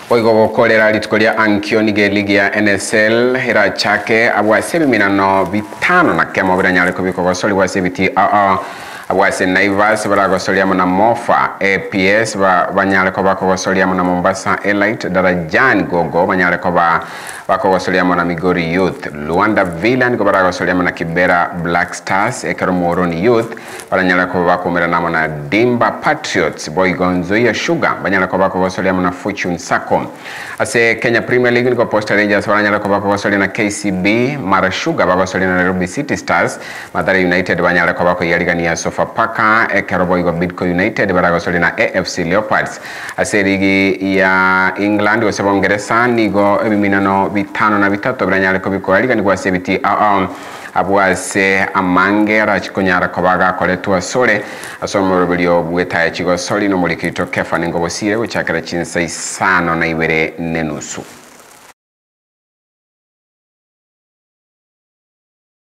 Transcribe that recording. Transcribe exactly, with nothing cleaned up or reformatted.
Oigo gokorera litukoria ankioni ge ligi ya N S L hira chake abwase biminano bitano na kemo biranyale kubiko gosoli wase biti a a abwase Naivas baragosolia muna Mofa A P S ba banyale ko bakogosolia muna Mombasa Elite Darajani Gogo banyale ko ba bakogosolia muna Migori Youth Luanda Villain ko baragosolia muna Kibera Black Stars ekero Moroni Youth banyale ko bakomera na muna Dimba Patriots Boygonzo ya Sugar banyale ko bakogosolia muna Fortune Sacco ase Kenya Premier League ko Posta Rangers banyale ko bakogosolia na K C B Mara Sugar bakogosolia na Nairobi City Stars Mathare United banyale ko bakoyaligania Sofa Paka Ekeroboigo Bidco United baragosolia na A F C Leopards ase ligi ya England oseba Uingereza nigo ebiminano bitano na bitatu biranyale ko bikoaliga ni gwase biti um, abwase amange rachikonyara kobaga koletwa sole asomo bilio bweta ya chigo soli no mulikito kefa ningo bosire uchakira chinsa isano na ibere nenusu.